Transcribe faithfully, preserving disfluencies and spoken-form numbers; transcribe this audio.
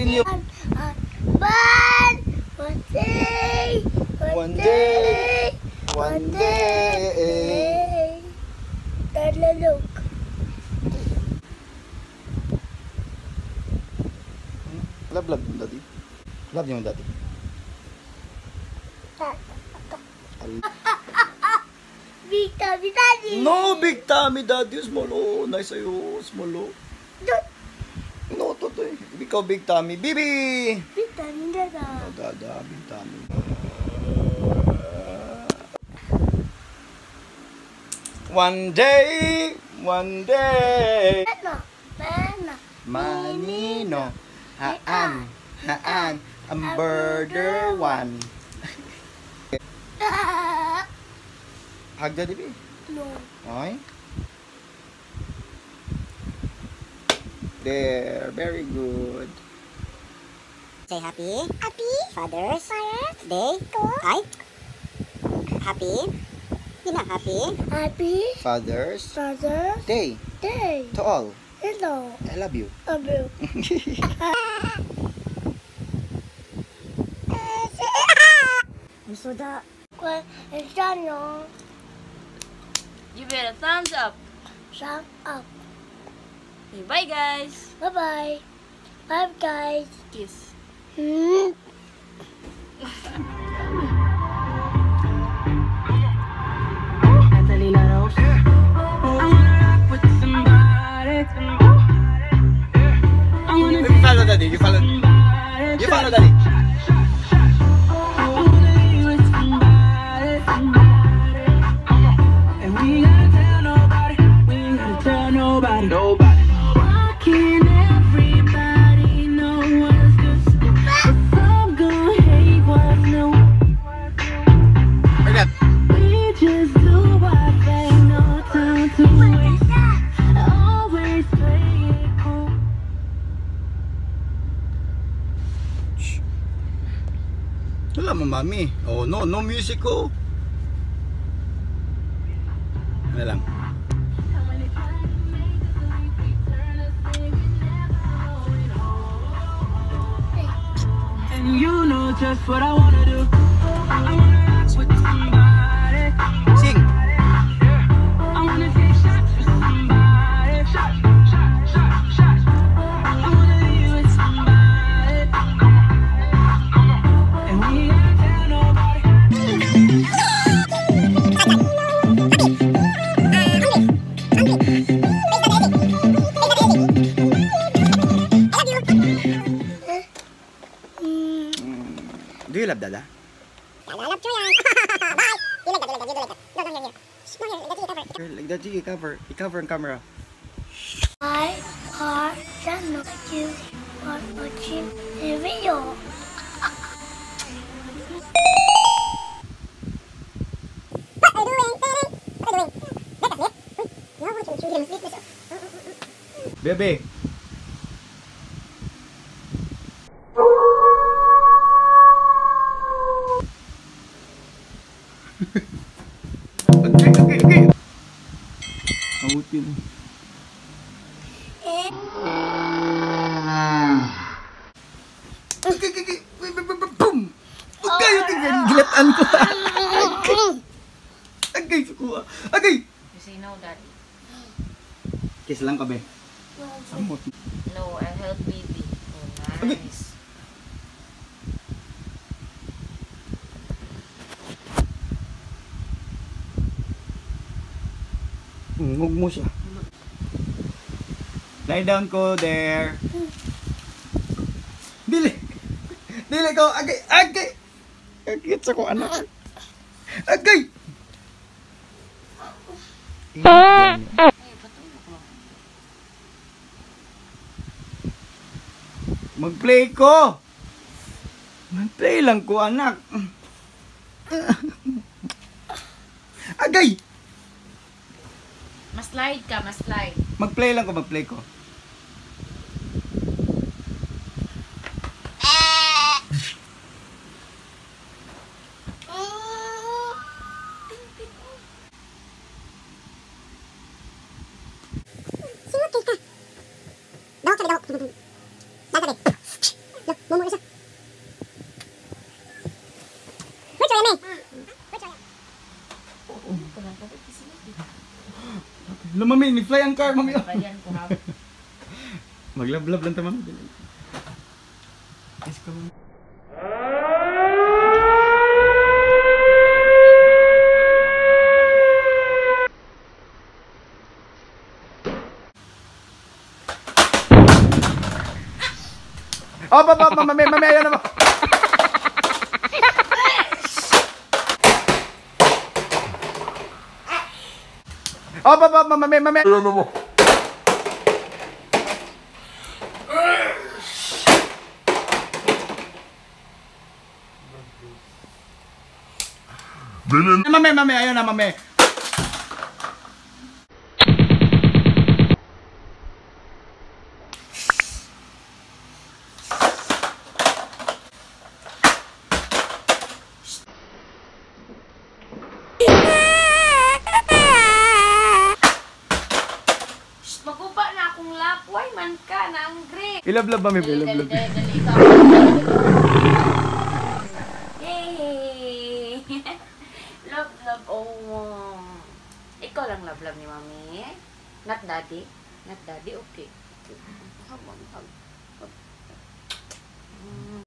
continue. But one day, One day, one day. Talalog. Love, love yung daddy. Love yung daddy. Big Tummy Daddy. No, big tummy daddy. Small, oh. Nice sa'yo. Small, oh. No, to, to. Ikaw, big tummy. Bibi! Big Tummy Dada. Oh, dada, big tummy. One day, one day. Ano? Ano? Manino, haan, haan, ang birder one. Hug daddy, baby. No. Okay. There, very good. Say happy. Happy? Father's Father's Day. Ko? Ay. Happy. Yun na, happy. Happy Father's Father's Day Day. to all. Hello. I love you. Abu. Ang soda. Cristiano. Give it a thumbs up. Shut up. Okay, bye guys. Bye-bye. Bye, guys. Kiss. Hmm. You follow daddy, you follow. You follow daddy. Wala mo, mami. Oh, no, no music ko. Ano lang. And you know just what I wanna do. I wanna rock with somebody. Sing. I wanna take shots with somebody. Shot, shot, shot, shot. I wanna be with somebody. And we ain't tell nobody. Do you love dada? Lalap ko yan. Bye. Dilag ka, dilag ka, dilag ka. No, no, no, no. Shh, no, no, daddy, cover. Girl, like that, you cover. I-cover ang camera. I heart channel. You are watching a video. What are you doing? What are you doing? Let us sleep. No, what you children sleep. Bebe. Okay, okay, okay. Abutin. Eh, Okay, okay, okay. Boom! Okay, okay, okay. Gilatan ko. Okay. Okay, sukuha. Okay. You say no, daddy. Kiss lang ka, be. Samot. No, I'll help baby. Oh, Okay. nice. Ngug mo siya. Lie down ko there. Dili. Dili ko. Agay. Agay. Agay sa ko anak. Agay. Mag-play ko. Mag-play lang ko anak. Agay. Mas slide ka, mas slide. Mag-play lang ko, mag-play ko. Singot ka. Dahok sabi, dahok. Dahok sabi. mami, ni-fly ang car, mami. Bayan ko ha. Maglablab lang ta, mami. Yes, ka, mami. Oh, baba, mami, mami, ayan naman. Oh, baba, mami, mami. Ayan naman. Mami, mami, ayan na, mami. Maguba na akong lakway man ka na ang grip. Ilablab, mami, Dali, dali, ilablab. dali, dali, ikaw. Yay! Love, love, oh. Ikaw lang love, love ni mami. Not daddy. Not daddy, okay. Hug, hug, hug.